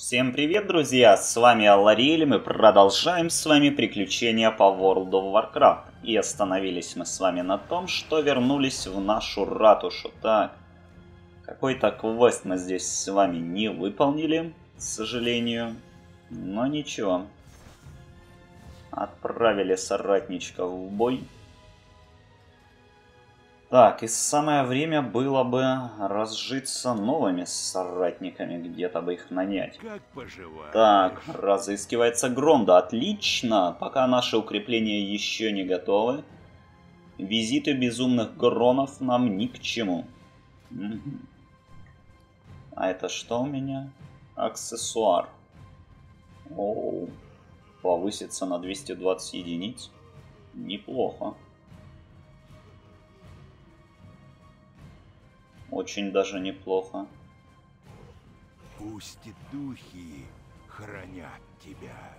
Всем привет, друзья! С вами Аллариэль, мы продолжаем с вами приключения по World of Warcraft. И остановились мы с вами на том, что вернулись в нашу ратушу. Так, какой-то квест мы здесь с вами не выполнили, к сожалению. Но ничего. Отправили соратничков в бой. Так, и самое время было бы разжиться новыми соратниками, где-то бы их нанять. Как поживаешь? Так, разыскивается Гронда. Отлично, пока наши укрепления еще не готовы. Визиты безумных гронов нам ни к чему. А это что у меня? Аксессуар. Оу, повысится на 220 единиц. Неплохо. Очень даже неплохо. Пусть и духи хранят тебя.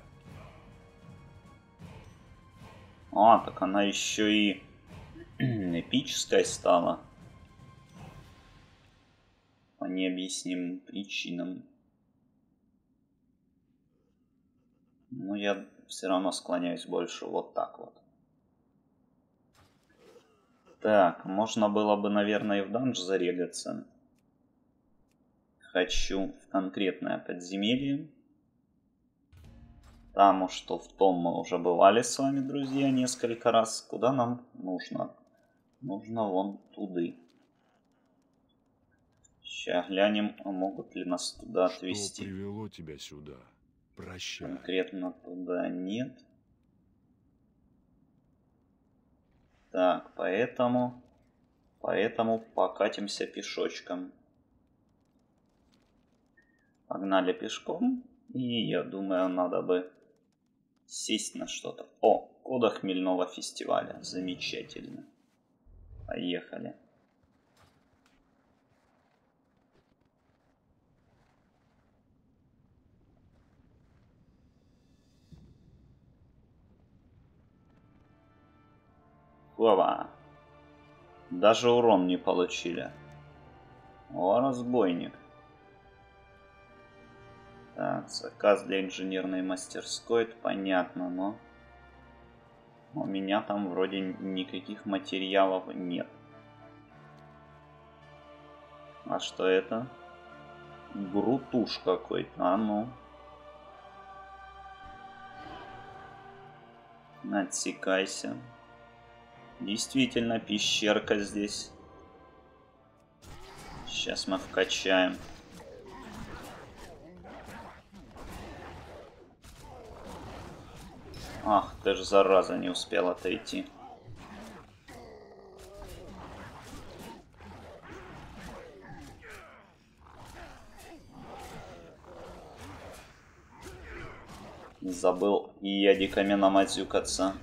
А, так она еще и эпической стала. По необъяснимым причинам. Но я все равно склоняюсь больше вот так вот. Так, можно было бы, наверное, и в данж зарегаться. Хочу в конкретное подземелье. Потому что в том мы уже бывали с вами, друзья, несколько раз. Куда нам нужно? Нужно вон туды. Сейчас глянем, а могут ли нас туда отвезти. Что привело тебя сюда? Прощай. Конкретно туда нет. Так, поэтому покатимся пешочком. Погнали пешком. И я думаю, надо бы сесть на что-то. О, кода хмельного фестиваля. Замечательно. Поехали. Хова. Даже урон не получили. О, разбойник. Так, заказ для инженерной мастерской, это понятно, но у меня там вроде никаких материалов нет. А что это? Грутуш какой-то, а ну. Отсекайся. Действительно, пещерка здесь. Сейчас мы вкачаем. Ах, ты ж зараза, не успел отойти. Забыл ядиками намазюкаться.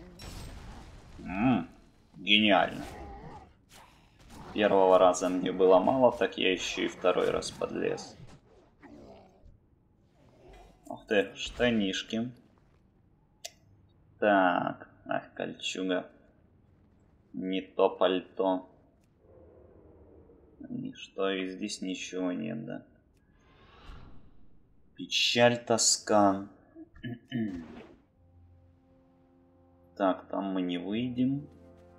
Гениально. Первого раза мне было мало, так я еще и второй раз подлез. Ух ты, штанишки. Так, ах, кольчуга. Не то пальто. Ничто, и здесь ничего нет, да. Печаль, тоска. Так, там мы не выйдем.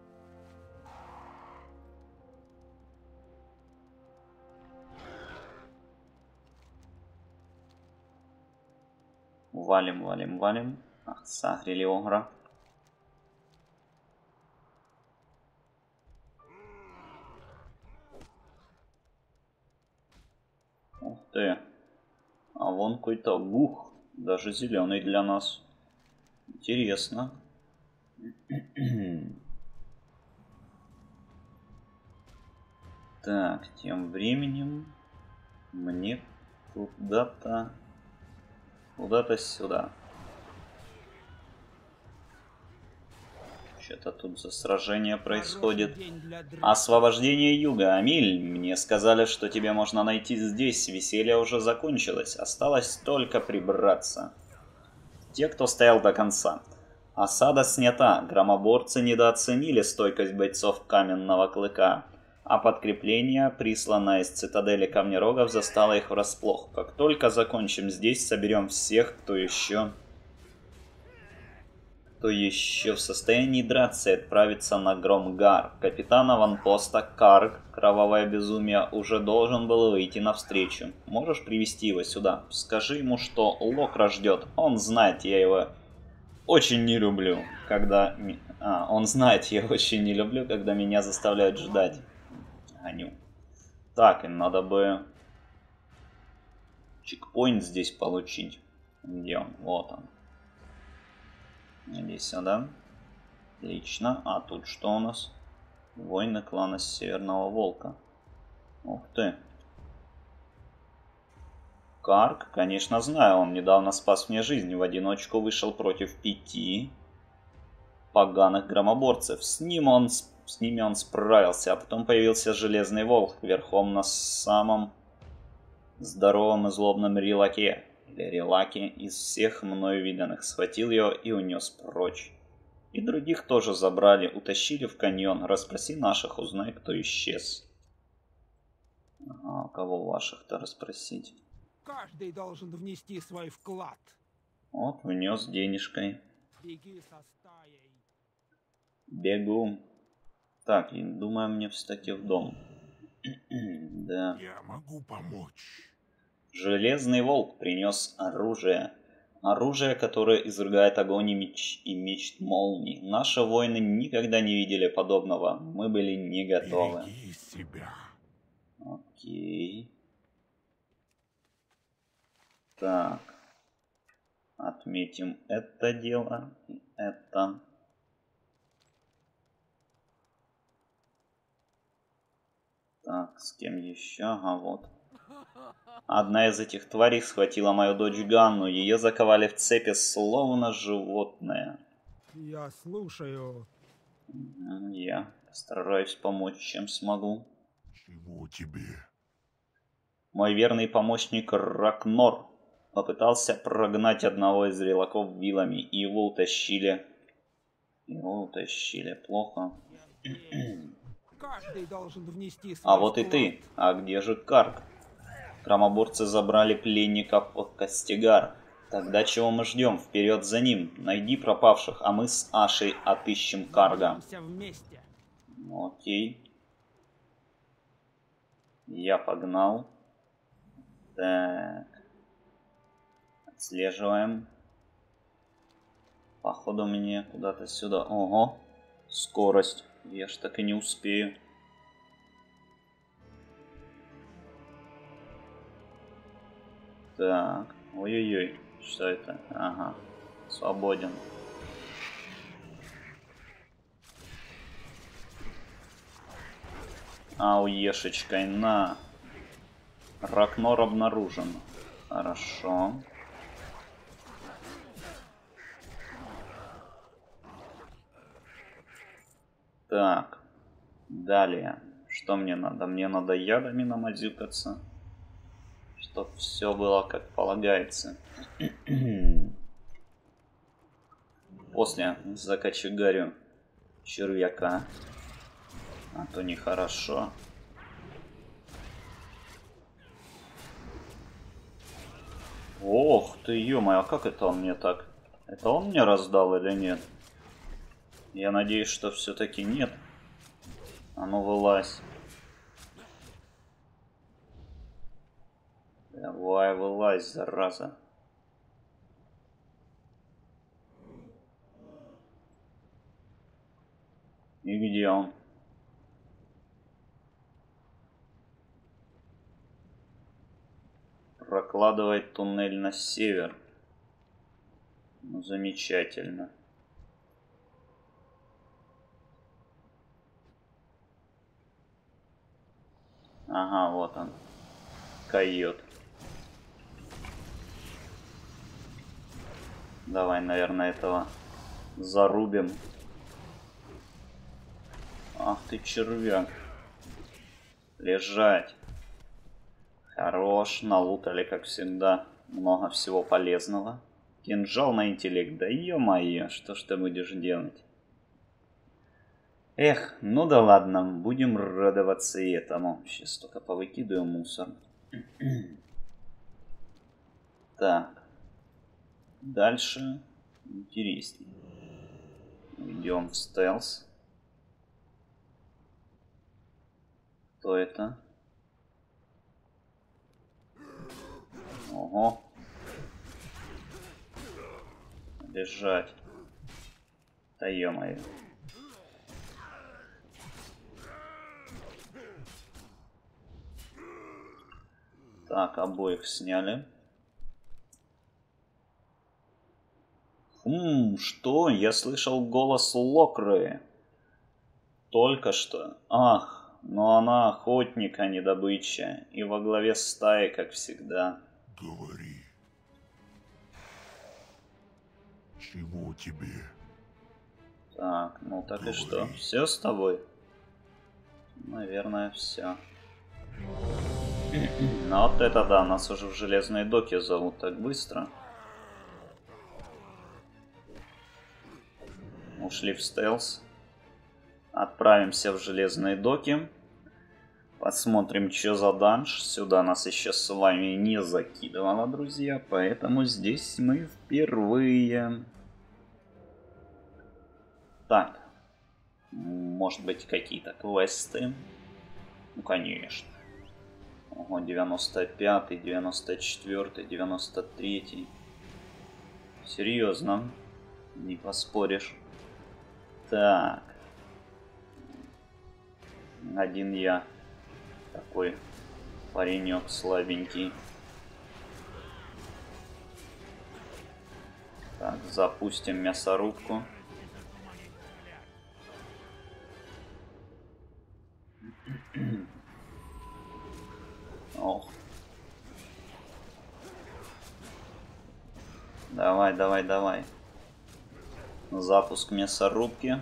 Валим, валим, валим. Ах, сагрели огра. Ух ты. А вон какой-то гух. Даже зеленый для нас. Интересно. Так, тем временем мне куда-то сюда. Что-то тут за сражение происходит. Освобождение юга. Амиль, мне сказали, что тебе можно найти здесь. Веселье уже закончилось. Осталось только прибраться. Те, кто стоял до конца. Осада снята. Громоборцы недооценили стойкость бойцов Каменного Клыка. А подкрепление, присланное из цитадели Камнерогов, застало их врасплох. Как только закончим здесь, соберем всех, кто еще в состоянии драться, и отправиться на Громгар. Капитан аванпоста Карг, кровавое безумие, уже должен был выйти навстречу. Можешь привести его сюда? Скажи ему, что Локра ждет. Он знает, я его очень не люблю, когда... он знает, я очень не люблю, когда меня заставляют ждать. Гоню. Так, им надо бы чекпоинт здесь получить. Где он? Вот он. Иди сюда. Отлично. А тут что у нас? Воины клана Северного Волка. Ух ты. Карг, конечно, знаю. Он недавно спас мне жизнь. В одиночку вышел против 5 поганых громоборцев. С ними он справился. А потом появился Железный Волк верхом на самом здоровом и злобном Рилаке. Релаки из всех мною виданных, схватил его и унес прочь. И других тоже забрали, утащили в каньон. Расспроси наших, узнай, кто исчез. Ага, кого ваших-то расспросить? Каждый должен внести свой вклад. Вот, внес денежкой. Беги со стаей. Бегу. Так, и думаю, мне встать в дом. Да. Я могу помочь. Железный Волк принес оружие. Оружие, которое изрыгает огонь и меч молний. Наши воины никогда не видели подобного. Мы были не готовы. Береги себя. Окей. Так. Отметим это дело. И это. Так, с кем еще? Ага, вот. Одна из этих тварей схватила мою дочь Ганну. Ее заковали в цепи, словно животное. Я слушаю. Я постараюсь помочь, чем смогу. Чего тебе? Мой верный помощник Ракнор попытался прогнать одного из релаков вилами, и его утащили. Плохо. Каждый должен внести свой А вот и вклад. ты. А где же Карг? Громоборцы забрали пленников от Костигар. Тогда чего мы ждем? Вперед за ним. Найди пропавших, а мы с Ашей отыщем Карга. Вернемся вместе. Окей. Я погнал. Так. Отслеживаем. Походу мне куда-то сюда. Ого. Скорость. Я ж так и не успею. Так. Ой-ой-ой. Что это? Ага. Свободен. Ауешечкой на. Ракнор обнаружен. Хорошо. Так. Далее. Что мне надо? Мне надо ядами намазюкаться. Чтоб все было как полагается. После закочегарю червяка. А то нехорошо. Ох ты, ё-моё, а как это он мне так? Это он мне раздал или нет? Я надеюсь, что все-таки нет. А ну вылазь. Давай вылазь, зараза. И где он? Прокладывает туннель на север. Ну, замечательно. Ага, вот он. Койот. Давай, наверное, этого зарубим. Ах ты, червяк. Лежать. Хорош, налутали, как всегда. Много всего полезного. Кинжал на интеллект. Да ё-моё, что ж ты будешь делать? Эх, ну да ладно, будем радоваться и этому. Сейчас только повыкидываю мусор. Так. Дальше интереснее. Идем в стелс. Кто это? Ого. Бежать. Да ё-моё. Так, обоих сняли. Что? Я слышал голос Локры. Только что. Ах, но она охотник, а не добыча. И во главе стаи, как всегда. Говори. Чего тебе? Так, ну так Говори. и что? Все с тобой? Наверное, все. Ну вот это да, нас уже в железные доки зовут так быстро. Ушли в стелс. Отправимся в железные доки. Посмотрим, что за данж. Сюда нас еще с вами не закидывало, друзья. Поэтому здесь мы впервые. Так. Может быть, какие-то квесты? Ну, конечно. Ого, 95-й, 94-й, 93-й. Серьезно. Не поспоришь. Так. Один я. Такой паренек слабенький. Так, запустим мясорубку. Ох. Давай, давай, давай. Запуск мясорубки.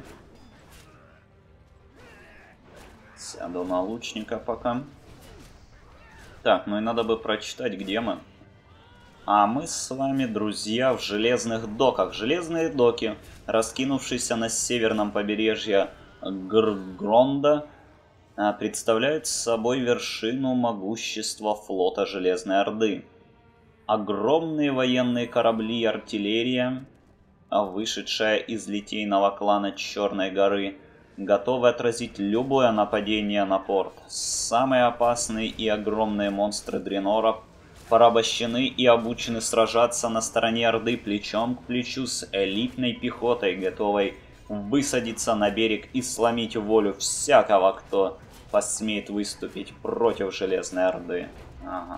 Сяду на лучника пока. Так, ну и надо бы прочитать, где мы. А мы с вами, друзья, в железных доках. Железные доки, раскинувшиеся на северном побережье Гронда, представляют собой вершину могущества флота Железной Орды. Огромные военные корабли и артиллерия, вышедшая из литейного клана Черной горы, готовы отразить любое нападение на порт. Самые опасные и огромные монстры Дренора порабощены и обучены сражаться на стороне Орды плечом к плечу с элитной пехотой, готовой высадиться на берег и сломить волю всякого, кто посмеет выступить против Железной Орды. Ага.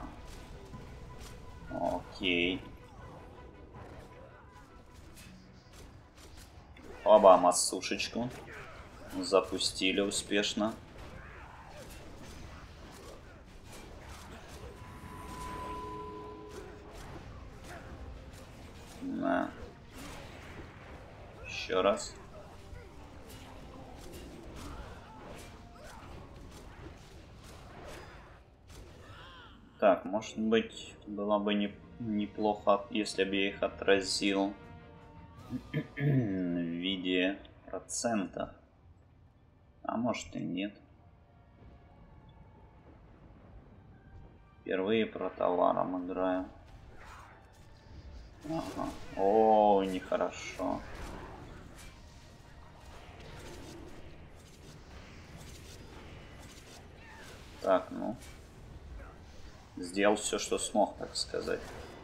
Окей. Оба массушечку. Запустили успешно. На. Еще раз. Так, может быть, было бы неплохо, если бы я их отразил в виде процентов. А может и нет. Впервые про товаром играю. Ага. О, нехорошо. Так, ну. Сделал все, что смог, так сказать.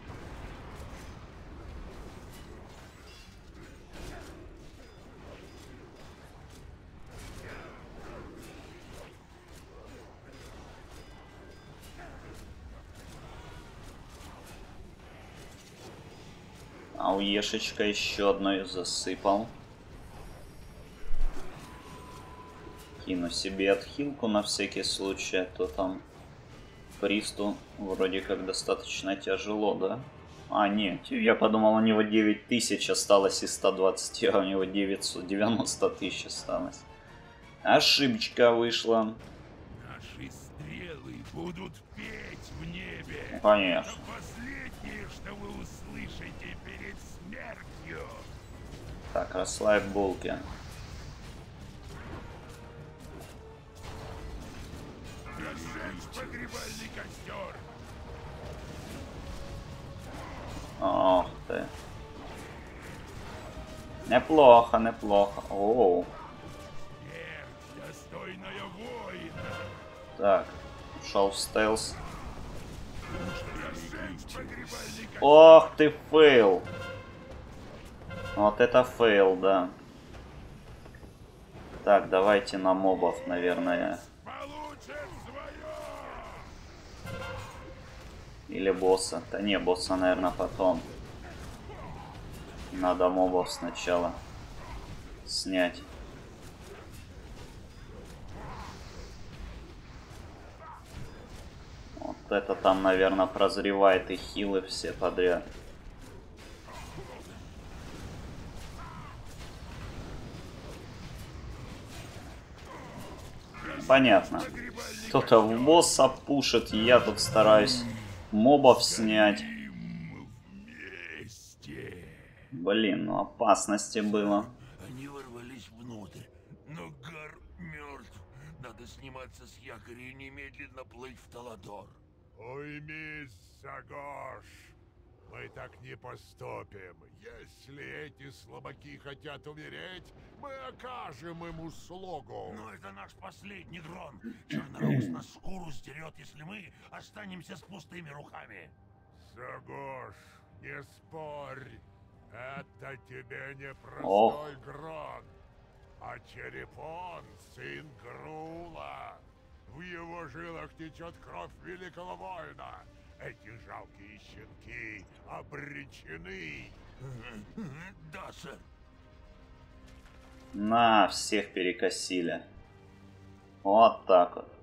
Ауешечка еще одной засыпал. Кину себе отхилку на всякий случай, а то там Присту вроде как достаточно тяжело, да? А, нет, я подумал, у него 9000 осталось из 120, а у него 990 тысяч осталось. Ошибочка вышла. Наши стрелы будут петь в небе. Ну, конечно. Это последнее, что вы услышите перед смертью. Так, расслабь булки. Погребальный костер. Ох ты. Неплохо, неплохо. Оу. Смерть, достойная воина. Так, ушел в стелс. Погребальный костер. Ох ты, фейл. Вот это фейл, да. Так, давайте на мобов, наверное. Получит свое. Или босса. Да не, босса, наверное, потом. Надо мобов сначала снять. Вот это там, наверное, прозревает и хилы все подряд. Понятно. Кто-то в босса пушит, я тут стараюсь мобов снять. Вместе. Блин, ну опасности было. Они ворвались внутрь, но Гар мертв. Надо сниматься с якоря и немедленно плыть в Таладор. Уймись, Сагош. Мы так не поступим. Если эти слабаки хотят умереть, мы окажем им услугу. Но это наш последний дрон. Чернорогус нас шкуру сдерет, если мы останемся с пустыми руками. Сагош, не спорь. Это тебе не Ох. простой Грон, а Черепон, сын Грула. В его жилах течет кровь великого воина. Эти жалкие щенки обречены. Да, сэр. На, всех перекосили. Вот так вот.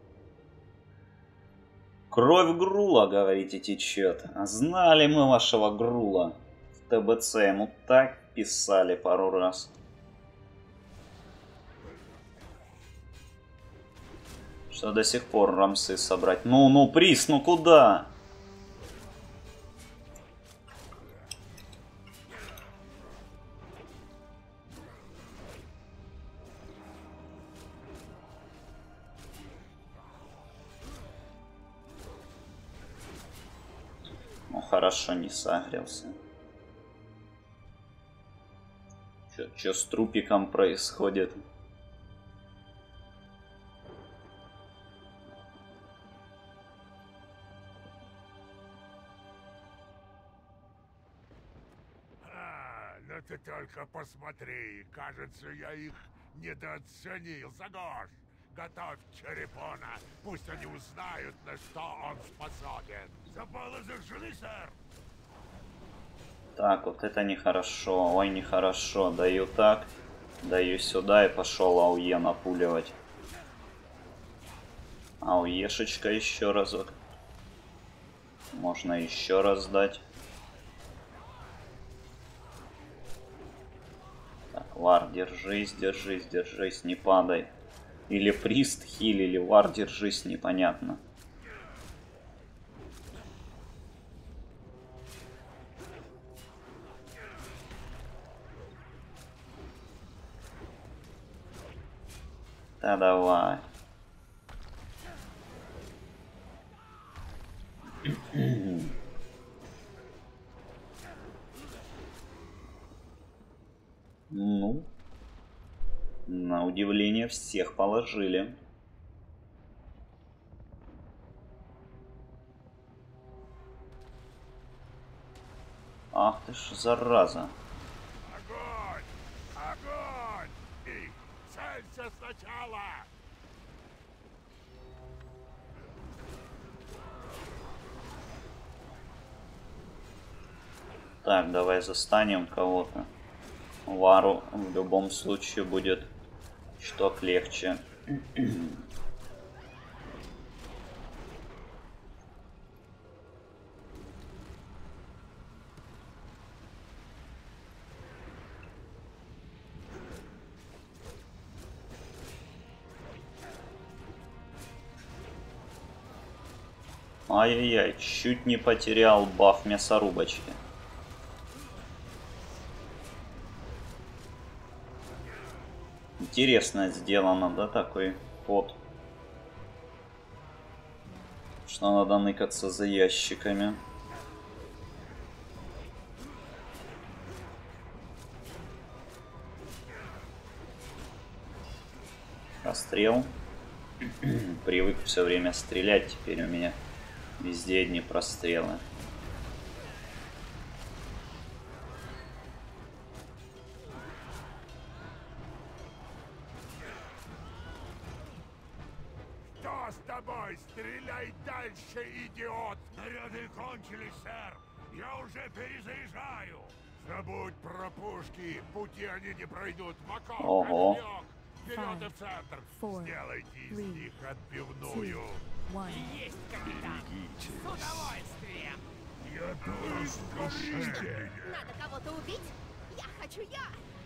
Кровь Грула, говорите, течет. А знали мы вашего Грула. В ТБЦ ему так писали пару раз. Что до сих пор рамсы собрать. Ну, приз, ну куда? Ну хорошо, не согрелся. Чё с трупиком происходит? Ну ты только посмотри. Кажется, я их недооценил. Сагош, готовь Черепона. Пусть они узнают, на что он способен. Запалы зажжены, сэр. Так, вот это нехорошо. Ой, нехорошо. Даю так, даю сюда и пошел АУЕ напуливать. АУЕшечка еще разок. Можно еще раз дать. Так, Вар, держись, держись, держись, не падай. Или Прист хил, или Вар, держись, непонятно. Да давай. Ну, на удивление всех положили. Ах ты ж зараза. Огонь! Огонь! И целься сначала! Так, давай застанем кого-то. Вару в любом случае будет чуток легче. Ай-яй-яй, чуть не потерял баф мясорубочки. Интересно сделано, да, такой ход. Что надо ныкаться за ящиками. Прострел. Привык все время стрелять, теперь у меня везде одни прострелы. Что с тобой? Стреляй дальше, идиот! Снаряды кончились, сэр! Я уже перезаряжаю! Забудь про пушки, пути они не пройдут. Маков, Ого. отбег! Вперед и в центр! Сделайте из них отбивную! Есть, капитан! С удовольствием! Я тоже скажите! Надо кого-то убить? Я хочу я!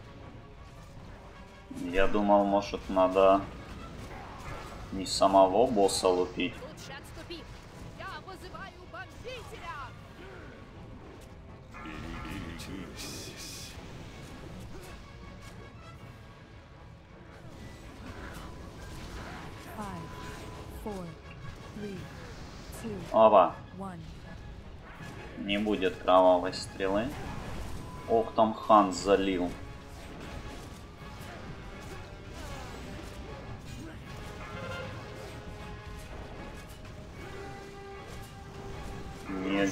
Я думал, может, надо не самого босса лупить. Лучше отступи! Я вызываю бомбителя! Опа. Не будет кровавой стрелы. Ох, там Ханс залил. Не...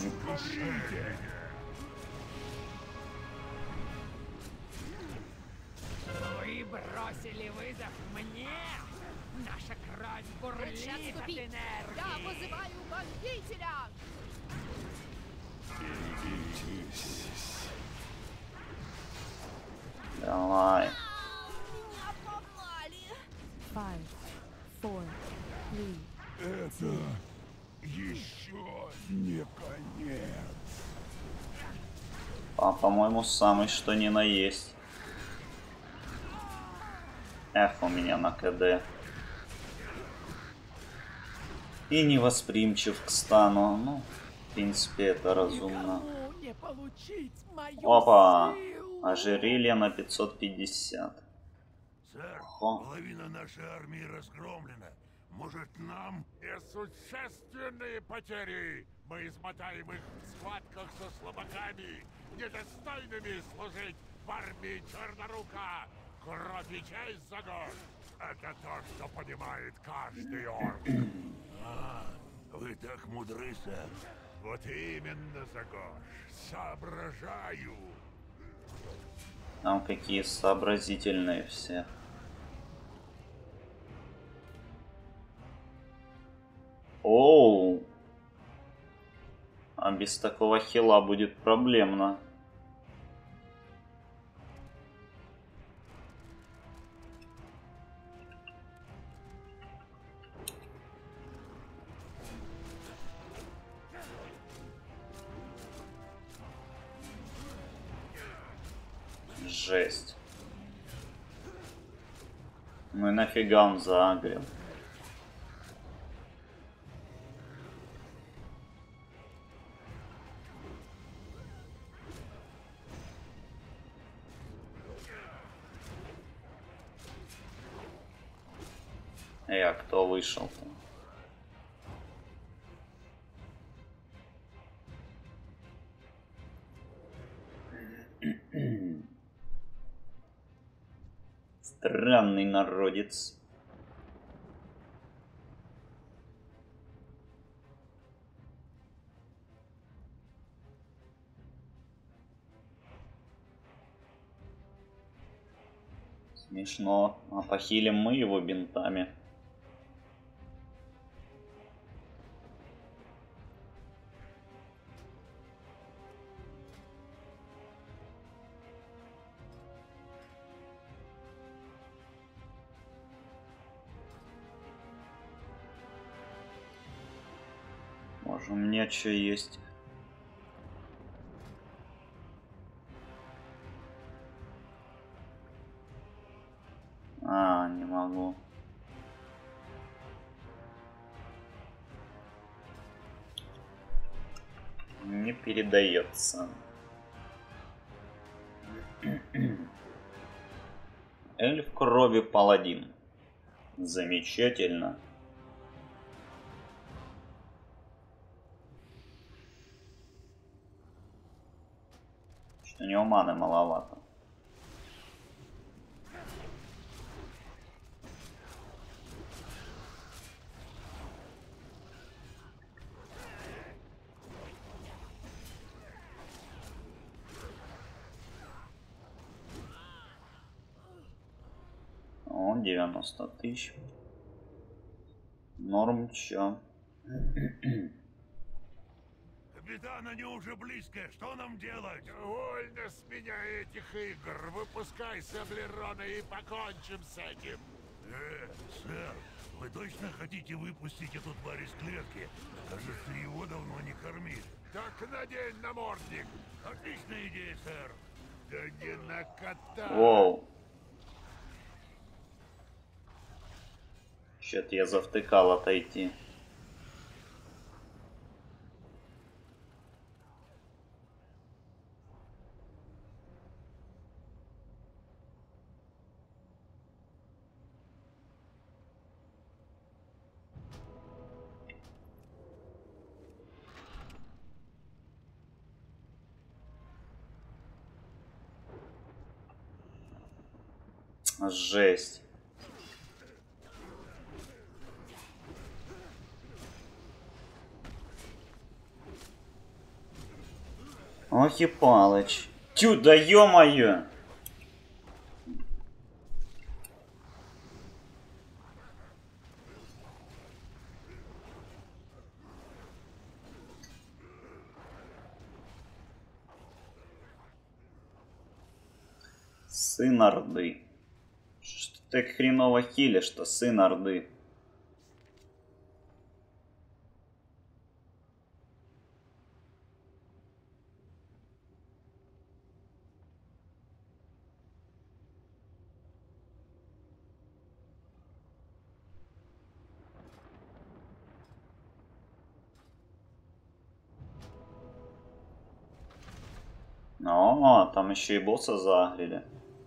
Вы бросили вызов мне? Наша кровь бурлит Лучше от отступи! Я энергии! вызываю бомбителя! Давай. Меня попали! Это еще не конец. По-моему, самый что ни на есть. Эх, у меня на КД. И невосприимчив к стану. Ну, в принципе, это разумно. Не получить мою Опа! силу! Ожерелье на 550. Сэр, Ого. половина нашей армии разгромлена. Может, нам... Несущественные потери! Мы измотаем их в схватках со слабаками, недостойными служить в армии Чернорука! Кровь и честь, Загош! Это то, что понимает каждый орк. Вы так мудры, сэр. Вот именно, Загош. Соображаю. Там какие сообразительные все. Оу! А без такого хила будет проблемно. Жесть. Ну и нафига он заагрил? А кто вышел-то? Странный народец. Смешно. А похилим мы его бинтами. Может, у меня что есть? А, не могу. Не передается. Эльф крови паладин. Замечательно. У него маны маловато. О, 90 тысяч. Норм, чё? Капитан, они уже близко. Что нам делать? Довольно с меня этих игр. Выпускай Саблерона и покончим с этим. Сэр, вы точно хотите выпустить эту тварь из клетки? Кажется, его давно не кормили. Так надень намордник. Отличная идея, сэр. Да не на кота. Воу. Чё-то я завтыкал отойти. Жесть. Ох и Палыч. Тю, да ё-моё! Сын Орды. Что ты так хреново хилишь, что сын Орды? О, там еще и босса загрели.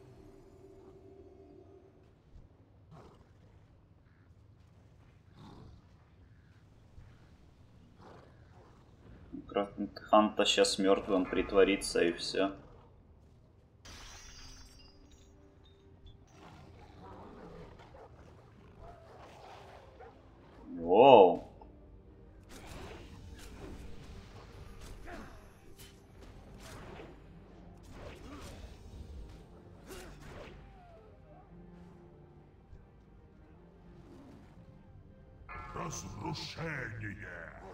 Ханта сейчас мертвым притворится и все. Воу. Разрушение.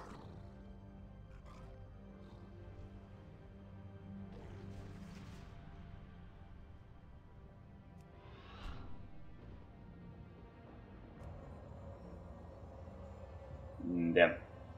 Да.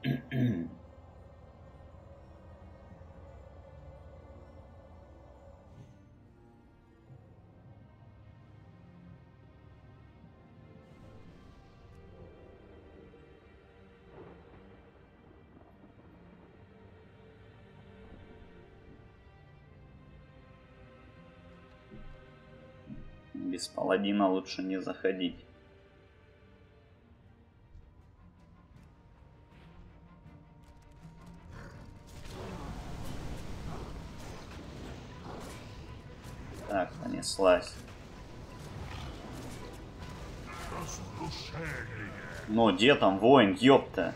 Без паладина лучше не заходить. Так, понеслась. Ну, где там воин, ёпта?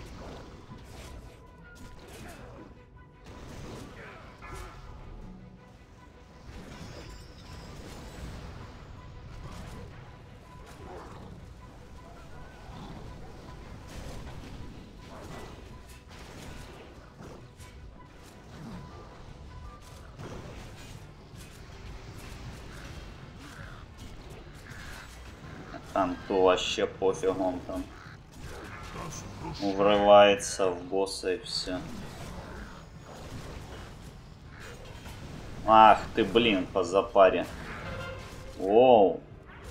Там-то вообще пофиг, он там врывается в босса и все. Ах ты, блин, по запаре. Воу.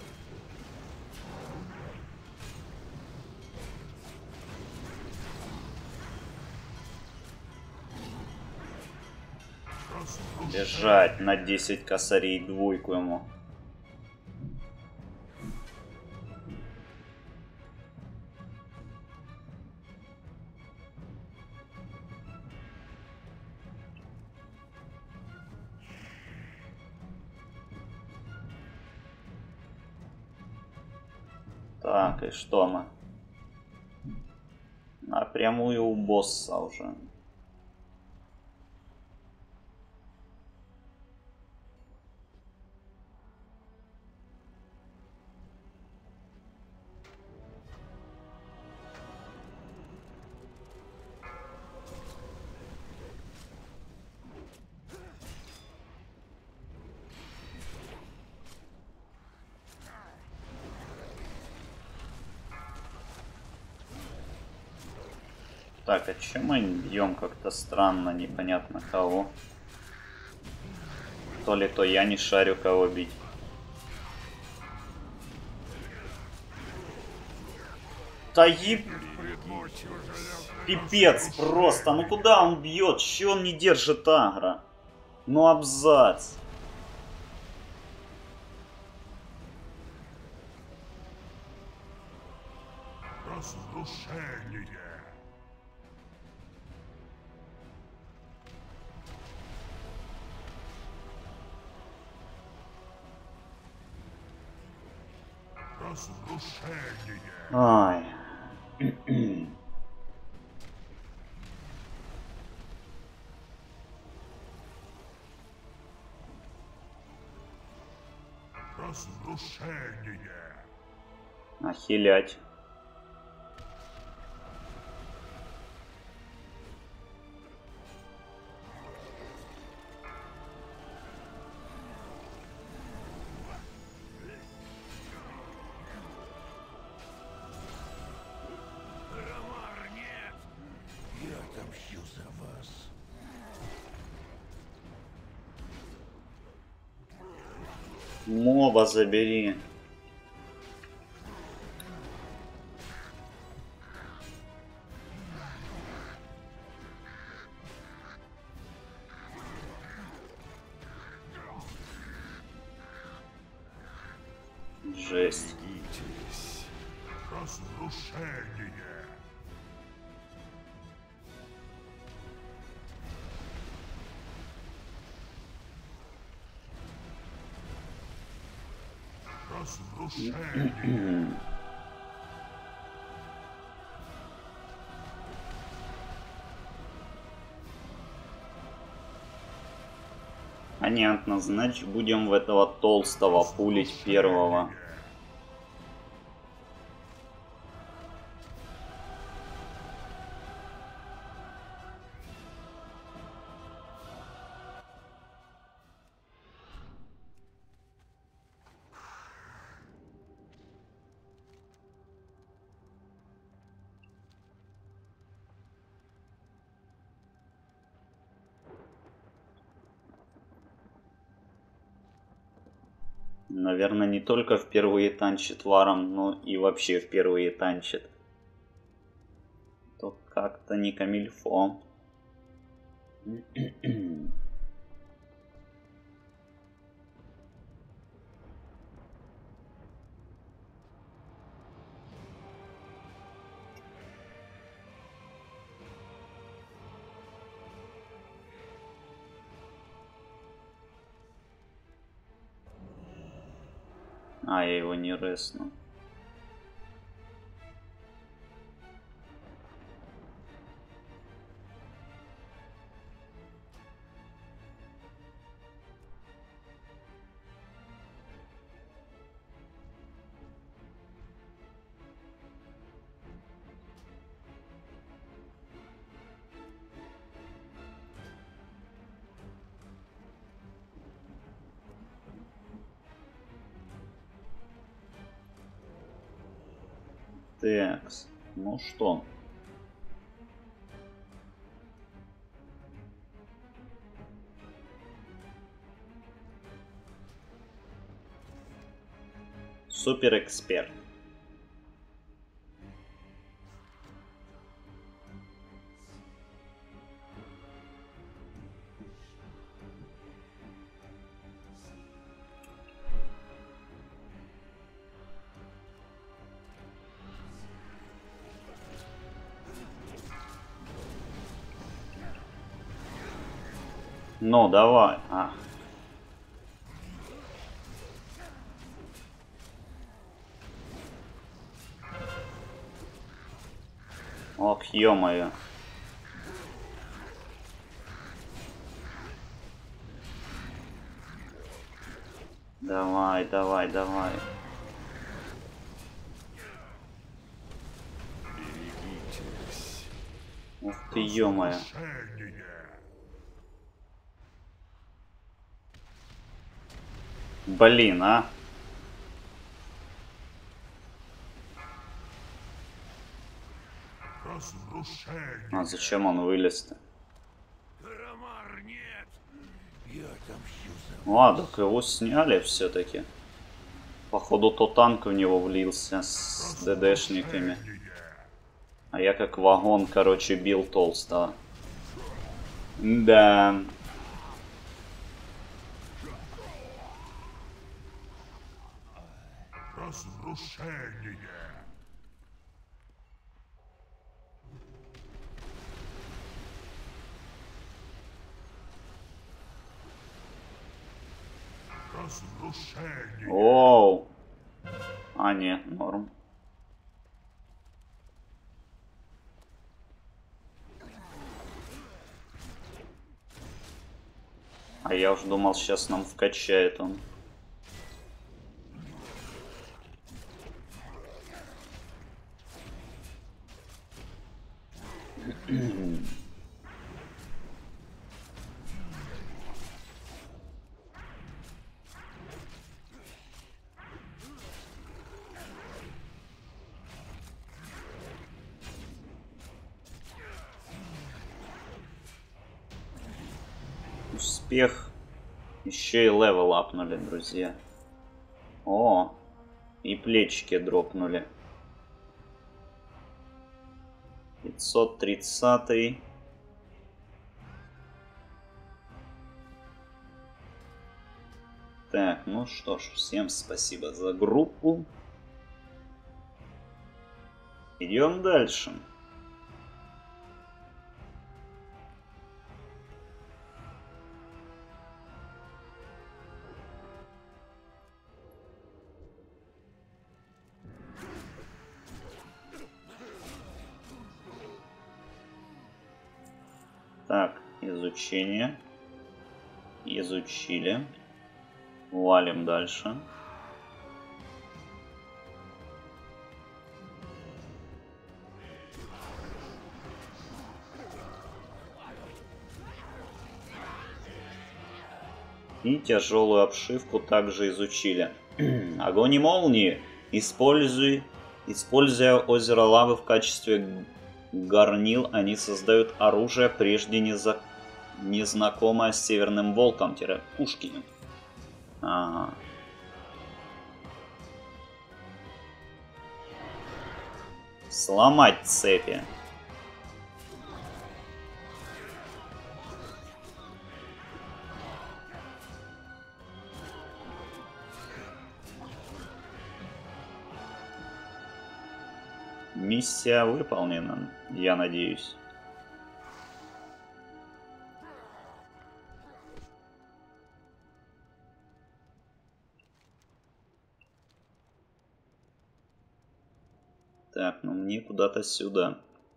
Бежать на 10 косарей, двойку ему. Так, и что мы? Напрямую у босса уже. Так, а чем мы бьем как-то странно, непонятно кого? То ли то я не шарю, кого бить. Да еб... Пипец просто, ну куда он бьет? Че он не держит агро? Ну абзац. Разрушение. Разрушение. Ай. Разрушение. Нахилять. Ромар, нет! Я отомщу за вас. Моба забери. Жесть. Разрушение. Разрушение. Понятно, значит будем в этого толстого пулить первого. Наверное, не только впервые танчит варом, но и вообще впервые танчит. То как-то не камильфо. А, я его не ресну. Такс, ну что? Супер эксперт. Ну, давай. А. Ох, ё-моё. Давай, давай, давай. Ух ты, ё-моё. Блин, а. А зачем он вылез-то? Ромар, нет! Я отомщу за Ладно, так его сняли все-таки. Походу, то танк в него влился с ДДшниками. А я как вагон, короче, бил толстого. Да. Разрушение. Разрушение. Оу. А, не, норм. А я уж думал, сейчас нам вкачает он. Успех. Еще и левел апнули, друзья. О, и плечики дропнули. 530. Так, ну что ж, всем спасибо за группу. Идем дальше. Так, изучение. Изучили. Валим дальше. И тяжелую обшивку также изучили. Огонь и молнии. Используя озеро лавы в качестве горнил, они создают оружие, прежде незнакомое с Северным Волком-пушки. Ага. Сломать цепи. Миссия выполнена, я надеюсь. Так, ну мне куда-то сюда.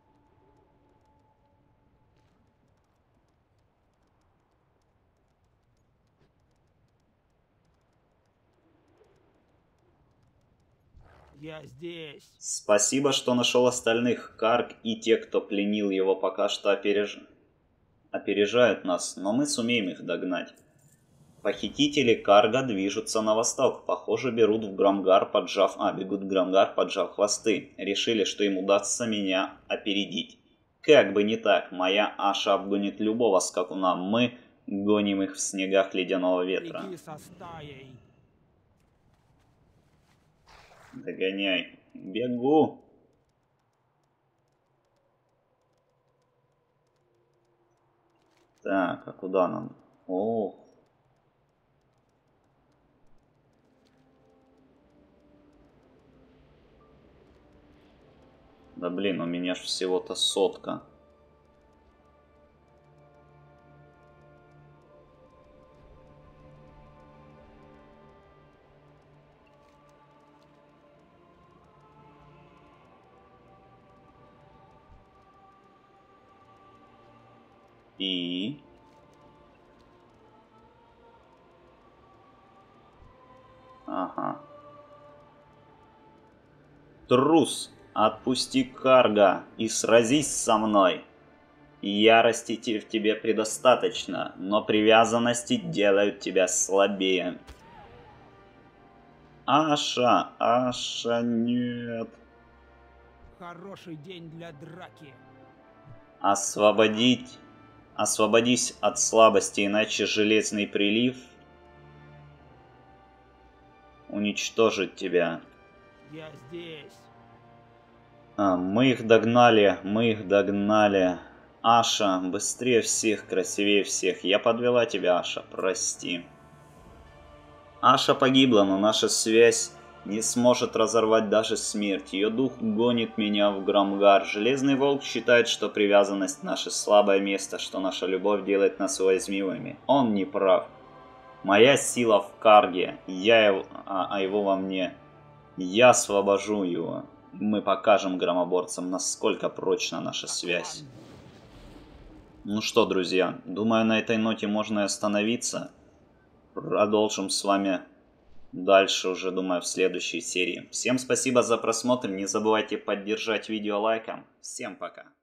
Я здесь. Спасибо, что нашел остальных. Карг и те, кто пленил его, пока что опережают нас, но мы сумеем их догнать. Похитители Карга движутся на восток. Похоже, бегут в Грамгар, поджав хвосты. Решили, что им удастся меня опередить. Как бы не так, моя Аша обгонит любого скакуна. Мы гоним их в снегах ледяного ветра. Беги со стаей. Догоняй. Бегу. Так, а куда нам? О. Да блин, у меня ж всего-то 100. И... Ага. Трус, отпусти Карга и сразись со мной. Ярости в тебе предостаточно, но привязанности делают тебя слабее. Аша, Аша, нет. Хороший день для драки. Освободись от слабости, иначе железный прилив уничтожит тебя. Я здесь. Мы их догнали. Аша, быстрее всех, красивее всех. Я подвела тебя, Аша, прости. Аша погибла, но наша связь не сможет разорвать даже смерть. Ее дух гонит меня в Громгар. Железный волк считает, что привязанность наше слабое место, что наша любовь делает нас уязвимыми. Он не прав. Моя сила в Карге, а его во мне. Я освобожу его. Мы покажем громоборцам, насколько прочна наша связь. Ну что, друзья, думаю, на этой ноте можно и остановиться. Продолжим с вами дальше уже, думаю, в следующей серии. Всем спасибо за просмотр, не забывайте поддержать видео лайком. Всем пока.